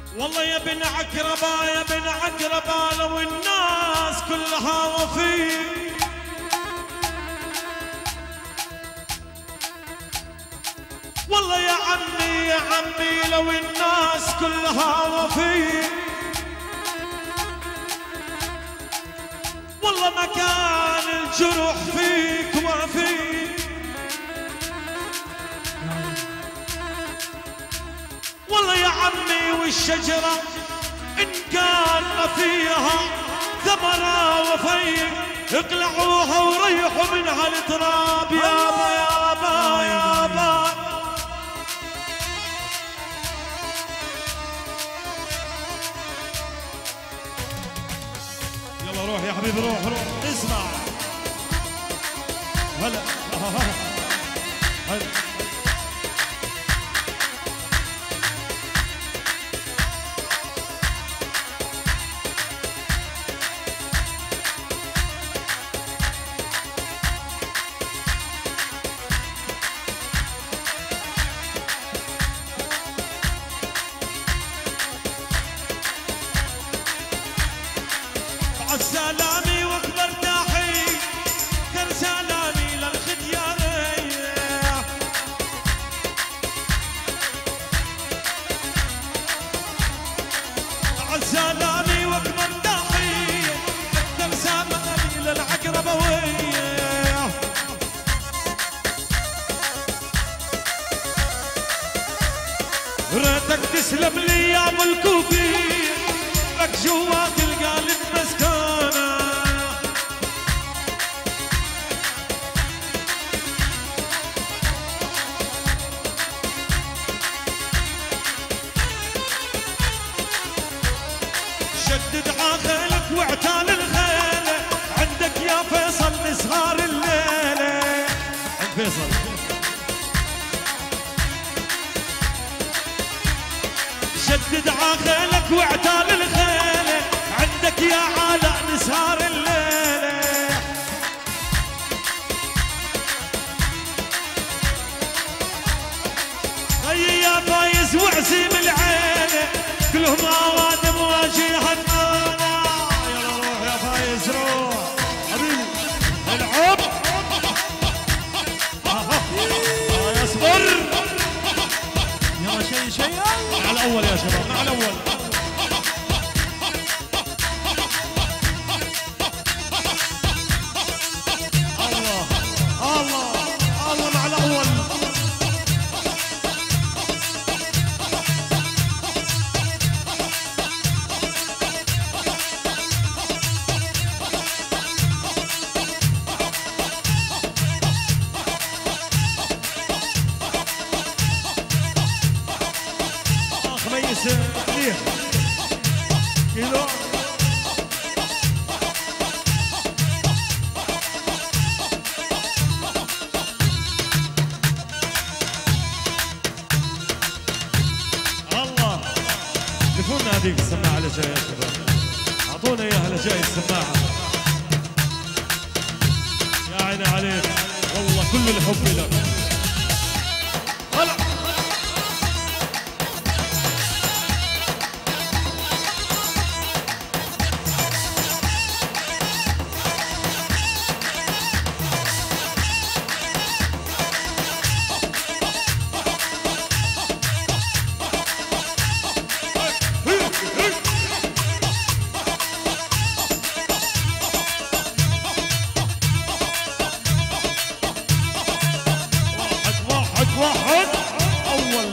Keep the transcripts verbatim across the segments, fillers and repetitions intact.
والله يا ابن عقربة يا ابن عقربة لو الناس كلها وفي، والله يا عمي يا عمي لو الناس كلها وفي، والله ما كان الجرح فيك وفي. والله يا عمي والشجرة إن كان ما فيها ثمرة وفي، اقلعوها وريحوا من هالتراب يابا يابا يابا. يلا روح يا حبيبي روح روح اسمع. هلا هلا سلامي واكبر تحية كان سلامي للختيارية. سلامي واكبر تحية كان سلامي للعقربوية. ريتك تسلم لي يا ابو الكوفية، لك جوات القلب مسكانة. شدد عاخلك واعتال الخيلة، عندك يا فيصل نسهار الليلة. عند فيصل شدد عاخلك واعتال الخيلة، عندك يا علاء نسهار الليلة. هيا يا فايز وعسيم العينة كلهم اوادم واجهتنا. يلا روح يا فايز روح حبيبي العب. آه اصبر يا شي شي مع الاول يا شباب مع الاول. الله الله الله مع الاول. خميس منيح كيلو. الله لفونا هذيك السماعة لجاي يا شباب، اعطونا اياها لجاي السماعة. يا عيني عليك والله كل الحب لك. هلا واحد واحد أول.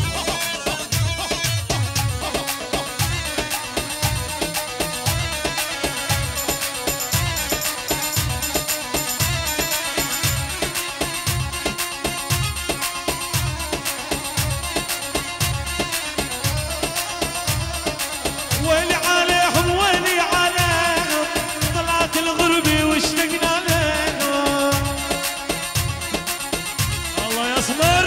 ويلي عليهم ويلي عليهم طلعت الغربة واشتقنا لهم. الله يصبر.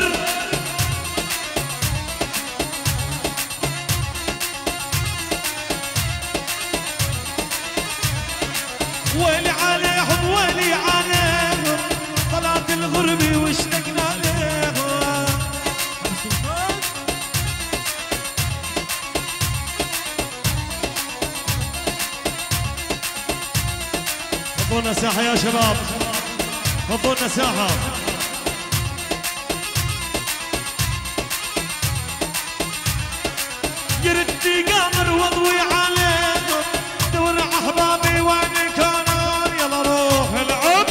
ويلي عليهم ويلي عليهم طلعت الغربة واشتقنا لهم. فضونا ساحة يا شباب، فضونا ساحة. يردي قمر واضوي عليكم دور احبابي وين كانوا، يلا روح العب.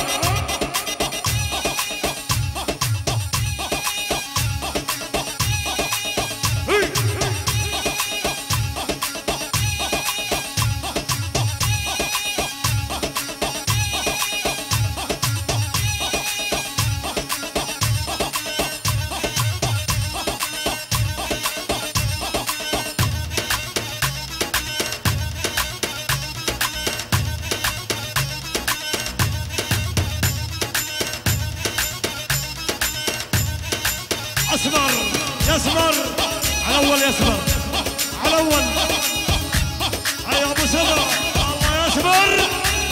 اسمر يسمر على اول، يسمر على اول. هيا ابو سمر الله يسمر.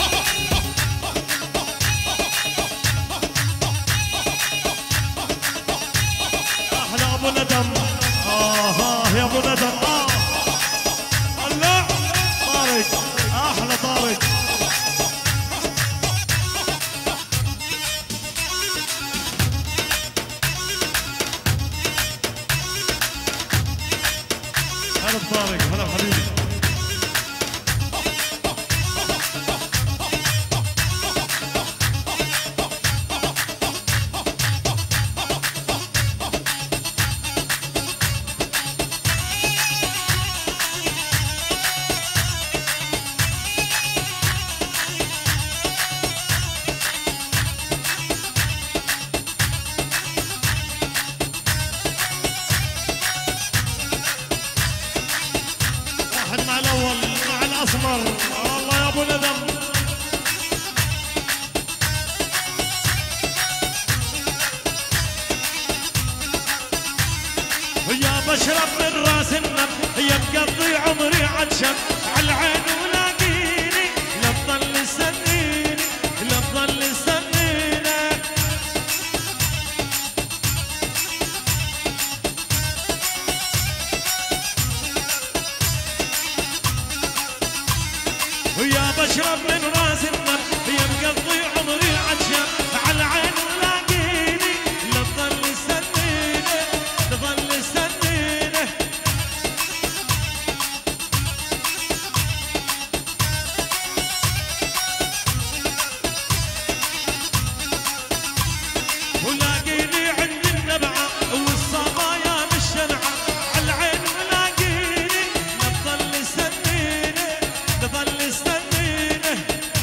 احلى ابو ندم. اه اه يا ابو ندم. اه هلا طارق، احلى طارق. هلا بطارق، هلا بحبيبي. مع الاول مع الاسمر. الله يا ابو ندم. يا بشرب من راس النب، يا بقضي عمري عطشان على العين ولاقيني، لا تضل تسنيني لا تضل تسنيني. ويا بشرب من راس النب، يا مقضي عمري عطشان على العين ولاقيني، لا تضل تسنيني تضل تسنيني. ولاقيني عند النبعة والصبايا بالشنعة على العين ولاقيني، لا تضل تسنيني تضل تسنيني.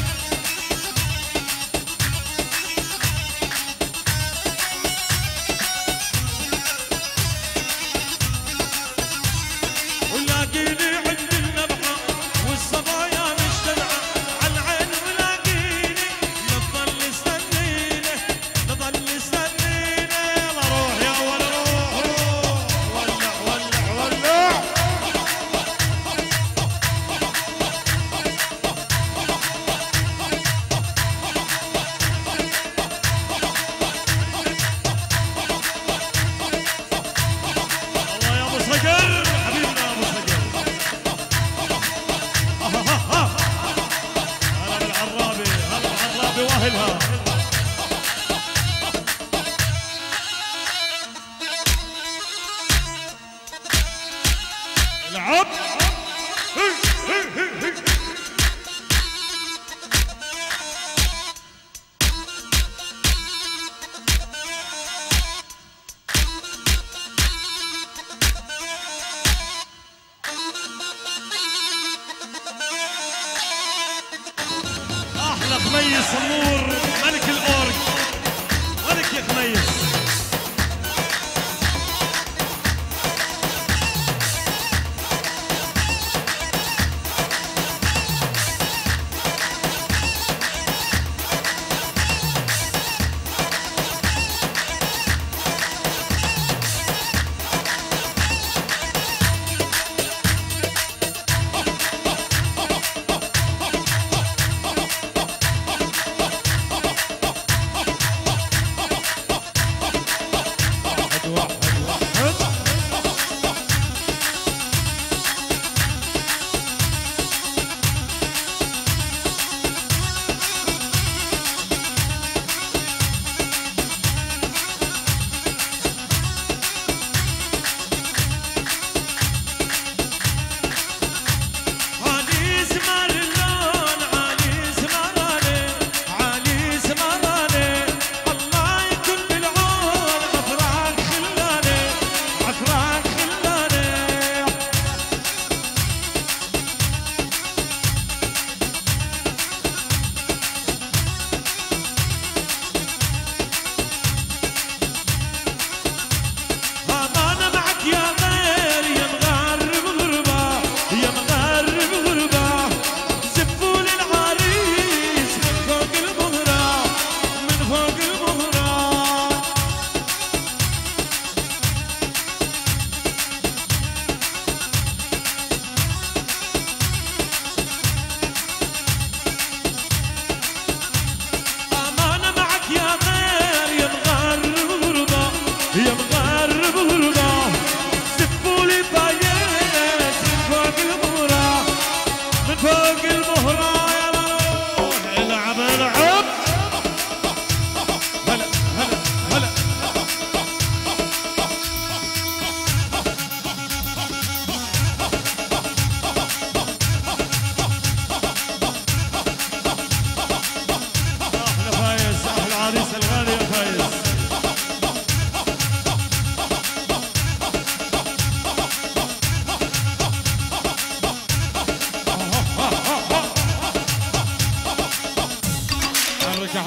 ولاقيني عند النبعة والصبايا بالشنعة على العين ولاقيني، لا تضل تسنيني تضل تسنيني. يلا روح يا ولد روح روح، ولع ولع ولع. الله يا ابو صقر حبيبنا يا ابو صقر. هلا بالعرابي، هلا بالعرابي واهلها. العب. احلى خميس النور، ملك الاورج، ملك يا خميس.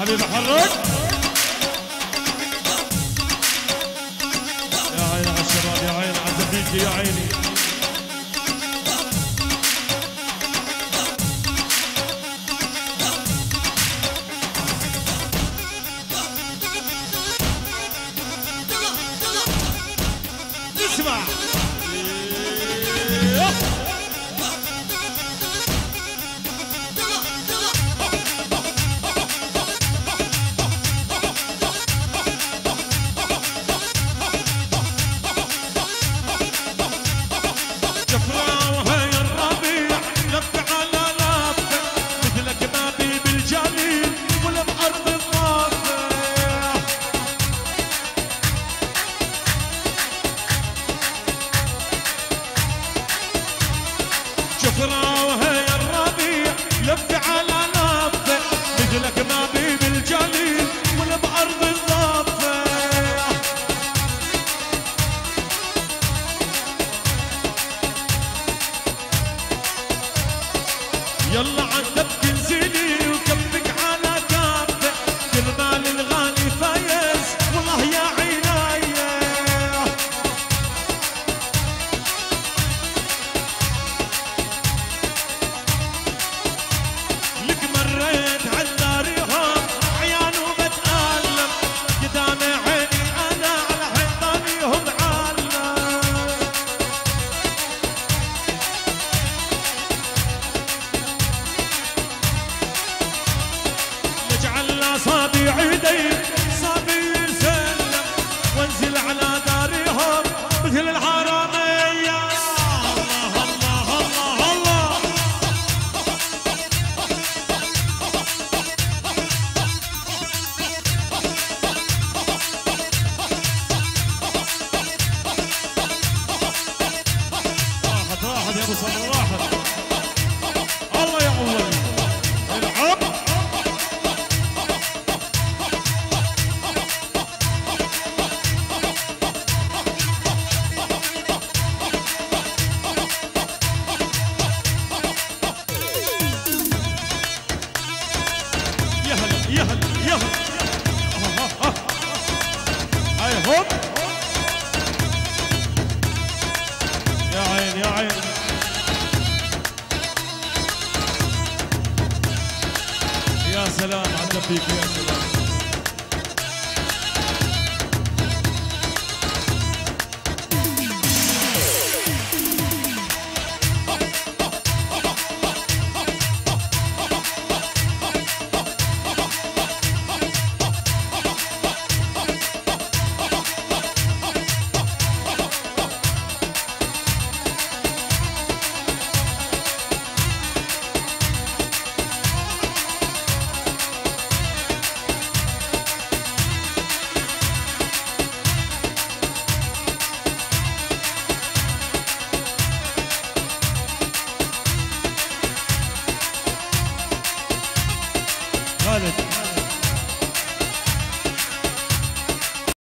حبيبي حرك. يا عيني على الشباب، يا عيني على الدبيكي، يا عيني. اسمع شفراوها يا الربيع لف على لفه مثلك ما بي بالجليل ولا بأرض الضفه. يلا عندك تنزلي وكفك على كفه كرمال الغالي فايز والله يا عينايا. صابي عيدي صابي يسلم وانزل على دارهم مثل الحرامية. الله الله الله الله راحت راحت يا ابو صبر راحت. الله يا اول العب. يا هلا يا هلا هاي هوب. يا عين يا عين. يا سلام على الدبيك، يا سلام. خالد